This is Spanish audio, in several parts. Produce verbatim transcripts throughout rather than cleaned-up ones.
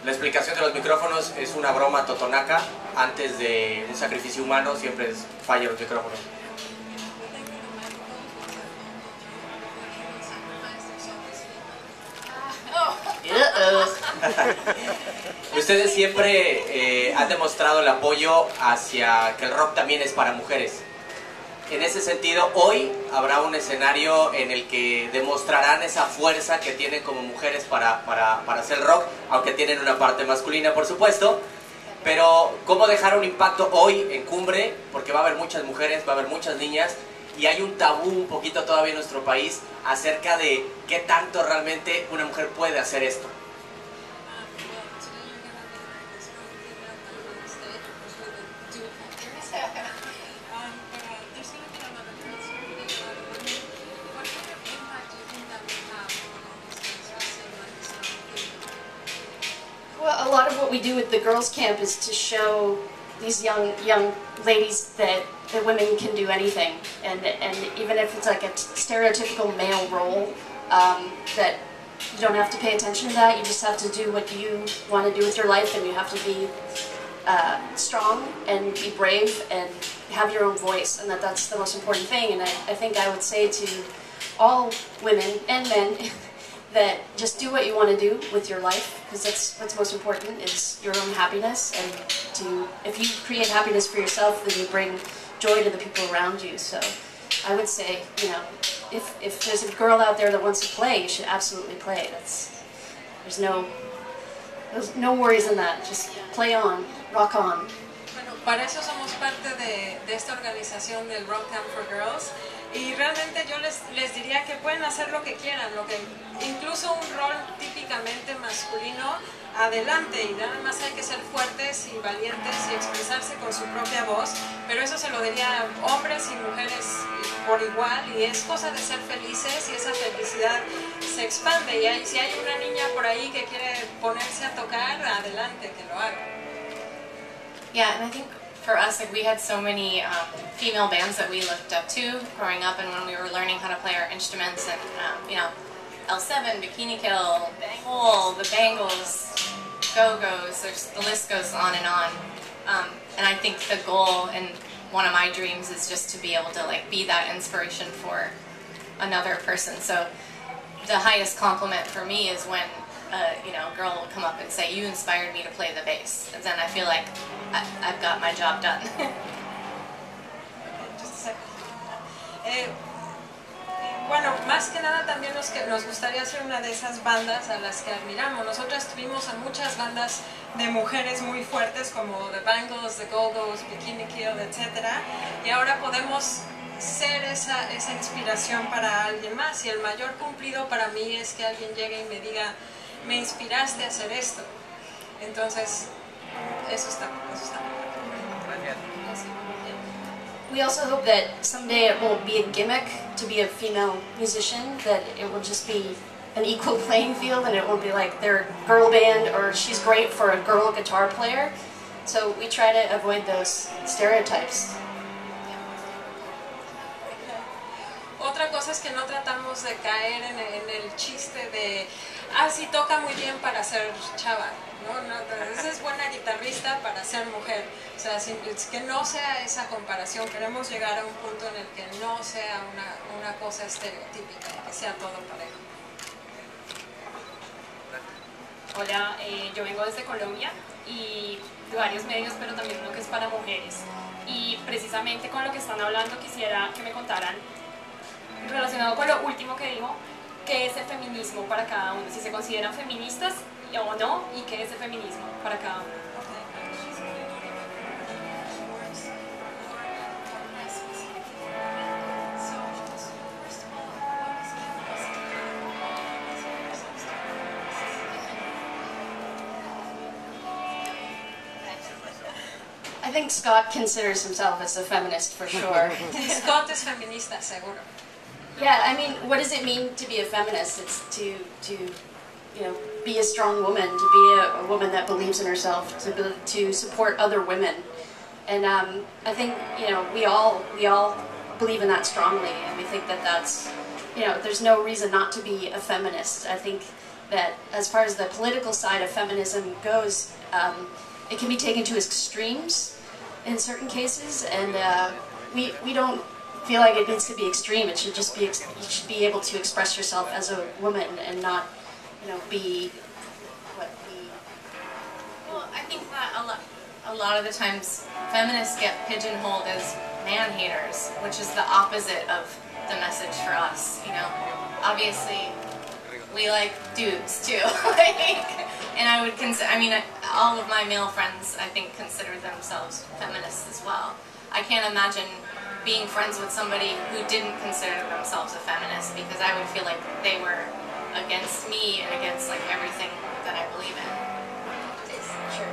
La explicación de los micrófonos es una broma totonaca. Antes de un sacrificio humano siempre fallan los micrófonos. Ustedes siempre eh, han demostrado el apoyo hacia que el rock también es para mujeres. En ese sentido, hoy habrá un escenario en el que demostrarán esa fuerza que tienen como mujeres para, para, para hacer rock, aunque tienen una parte masculina, por supuesto. Pero, ¿cómo dejar un impacto hoy en Cumbre? Porque va a haber muchas mujeres, va a haber muchas niñas, y hay un tabú un poquito todavía en nuestro país acerca de qué tanto realmente una mujer puede hacer esto. Well, a lot of what we do with the girls' camp is to show these young young ladies that, that women can do anything, and and even if it's like a stereotypical male role, um, that you don't have to pay attention to that. You just have to do what you want to do with your life, and you have to be uh, strong and be brave and have your own voice, and that that's the most important thing. And I, I think I would say to all women and men that just do what you want to do with your life, because that's what's most important, is your own happiness. And to, if you create happiness for yourself, then you bring joy to the people around you. So I would say, you know, if, if there's a girl out there that wants to play, you should absolutely play. That's, there's no, there's no worries in that. Just play on, rock on. Bueno, para eso somos parte de, de esta organización del Rock Camp for Girls. Y realmente yo les, les diría que pueden hacer lo que quieran, lo que, incluso un rol típicamente masculino, adelante, y nada más hay que ser fuertes y valientes y expresarse con su propia voz, pero eso se lo diría a hombres y mujeres por igual, y es cosa de ser felices, y esa felicidad se expande, y hay, si hay una niña por ahí que quiere ponerse a tocar, adelante, que lo haga. Yeah, and I think for us, like, we had so many um, female bands that we looked up to growing up, and when we were learning how to play our instruments, and um, you know, L seven, Bikini Kill, Hole, the Bangles, Go-Go's, there's, the list goes on and on. Um, and I think the goal and one of my dreams is just to be able to like be that inspiration for another person. So the highest compliment for me is when uh, you know, a girl will come up and say, "You inspired me to play the bass," and then I feel like I, I've got my job done. eh, bueno, más que nada también nos, que, nos gustaría ser una de esas bandas a las que admiramos. Nosotras tuvimos a muchas bandas de mujeres muy fuertes como The Bangles, The Go-Go's, Bikini Kill, etcétera, y ahora podemos ser esa, esa inspiración para alguien más, y el mayor cumplido para mí es que alguien llegue y me diga, me inspiraste a hacer esto. Entonces, eso está, eso está muy bien. We also hope that someday it won't be a gimmick to be a female musician, that it will just be an equal playing field, and it won't be like they're a girl band or she's great for a girl guitar player. So we try to avoid those stereotypes. Otra cosa es que no tratamos de caer en el, en el chiste de, ah, sí, toca muy bien para ser chava, ¿no? No, esa es buena guitarrista para ser mujer. O sea, sin, que no sea esa comparación. Queremos llegar a un punto en el que no sea una, una cosa estereotípica, que sea todo parejo. Hola, eh, yo vengo desde Colombia y de varios medios, pero también uno que es para mujeres. Y precisamente con lo que están hablando quisiera que me contaran, relacionado con lo último que dijo, qué es el feminismo para cada uno, si se consideran feministas o no, y qué es el feminismo para cada uno. I think Scott considers himself as a feminist for sure. Scott es feminista, seguro. Yeah, I mean, what does it mean to be a feminist? It's to, to you know, be a strong woman, to be a, a woman that believes in herself, to, be, to support other women. And um, I think, you know, we all, we all believe in that strongly, and we think that that's, you know, there's no reason not to be a feminist. I think that as far as the political side of feminism goes, um, it can be taken to extremes in certain cases, and uh, we, we don't feel like it needs to be extreme. It should just be, ex you should be able to express yourself as a woman and not, you know, be what we... Well, I think that a lot, a lot of the times feminists get pigeonholed as man-haters, which is the opposite of the message for us, you know. Obviously, we like dudes too, like, and I would consider, I mean, all of my male friends, I think, consider themselves feminists as well. I can't imagine being friends with somebody who didn't consider themselves a feminist, because I would feel like they were against me and against like everything that I believe in. Sure.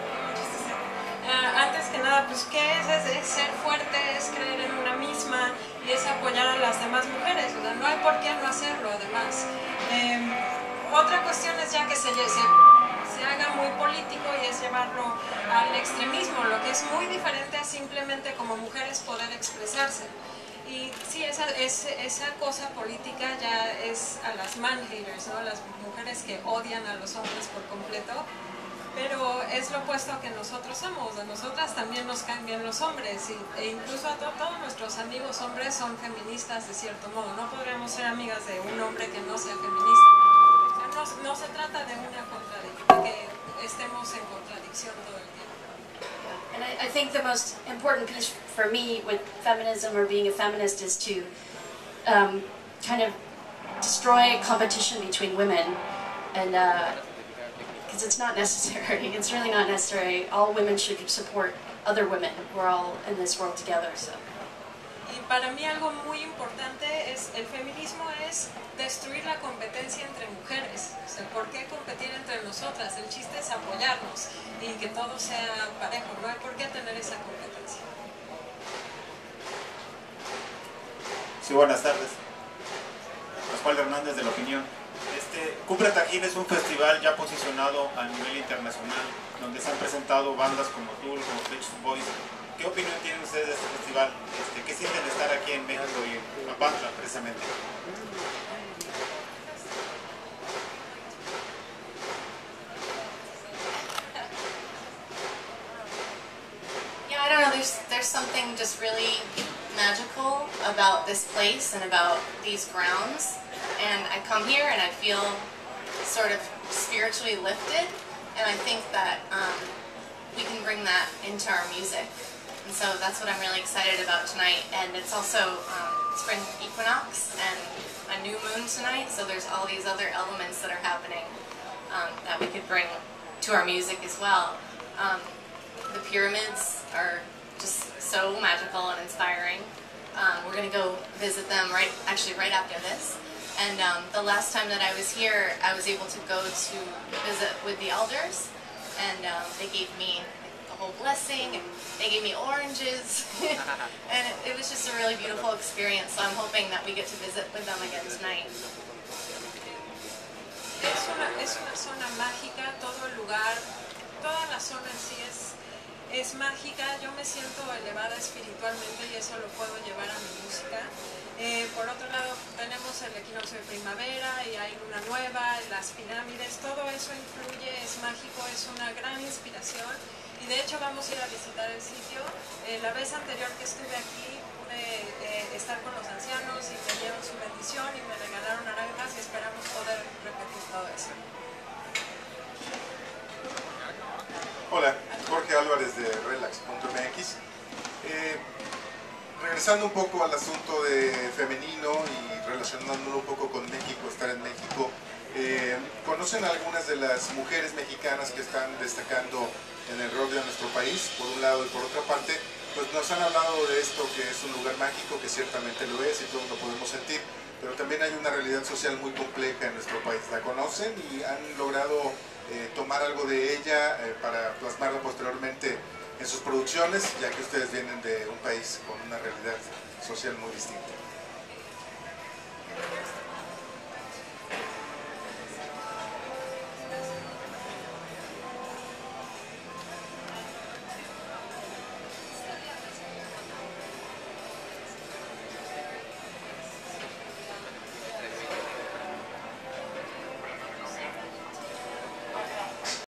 Uh, antes que nada, pues, ¿qué es? es? Es ser fuerte, es creer en una misma y es apoyar a las demás mujeres. O sea, no hay por qué no hacerlo, además. Eh, otra cuestión es ya que se, se, se haga muy político y es llevarlo al extremismo, lo que es muy diferente a simplemente como mujeres poder expresarse. Y sí, esa, es, esa cosa política ya es a las man-haters, ¿no? Las mujeres que odian a los hombres por completo. Pero es lo opuesto que nosotros somos. A nosotras también nos caen bien los hombres, y, e incluso a to, todos nuestros amigos hombres son feministas de cierto modo. No podríamos ser amigas de un hombre que no sea feminista. O sea, no, no se trata de una contradicción, de que estemos en contradicción todo el tiempo. And I, I think the most important piece for me with feminism or being a feminist is to um, kind of destroy competition between women, and uh, because it's not necessary. It's really not necessary. All women should support other women. We're all in this world together. So. Y para mí algo muy importante es el feminismo es destruir la competencia entre mujeres. O sea, ¿por qué competir entre nosotras? El chiste es apoyarnos y que todo sea parejo. No hay por qué tener esa competencia. Sí, buenas tardes. Pascual Hernández de La Opinión. Este, Cumbre Tajín es un festival ya posicionado a nivel internacional, donde se han presentado bandas como Tool, como Beach Boys. ¿Qué opinión tienen ustedes de este festival? Este, ¿Qué sienten de estar aquí en México y en Papantla, precisamente? Yeah, I don't know, there's, there's something just really magical about this place and about these grounds. And I come here and I feel sort of spiritually lifted, and I think that um, we can bring that into our music. And so that's what I'm really excited about tonight. And it's also um, spring equinox and a new moon tonight, so there's all these other elements that are happening um, that we could bring to our music as well. Um, the pyramids are just so magical and inspiring. Um, we're going to go visit them right, actually right after this. And um, the last time that I was here, I was able to go to visit with the elders, and um, they gave me a whole blessing, and they gave me oranges, and it, it was just a really beautiful experience, so I'm hoping that we get to visit with them again tonight. Es una, es una zona mágica, todo el lugar, toda la zona en sí es, es mágica. Yo me siento elevada espiritualmente y eso lo puedo llevar a mi música. Eh, por otro lado, tenemos el equinoccio de primavera y hay luna nueva, las pirámides, todo eso influye, es mágico, es una gran inspiración, y de hecho vamos a ir a visitar el sitio. Eh, la vez anterior que estuve aquí pude eh, estar con los ancianos y me dieron su bendición y me regalaron naranjas, y esperamos poder repetir todo eso. Hola, Jorge Álvarez de Relax punto M X. Eh, Regresando un poco al asunto de femenino y relacionándolo un poco con México, estar en México, eh, ¿conocen algunas de las mujeres mexicanas que están destacando en el rock de nuestro país, por un lado, y por otra parte, pues nos han hablado de esto, que es un lugar mágico, que ciertamente lo es y todos lo podemos sentir, pero también hay una realidad social muy compleja en nuestro país? ¿La conocen y han logrado eh, tomar algo de ella eh, para plasmarla posteriormente en sus producciones, ya que ustedes vienen de un país con una realidad social muy distinta?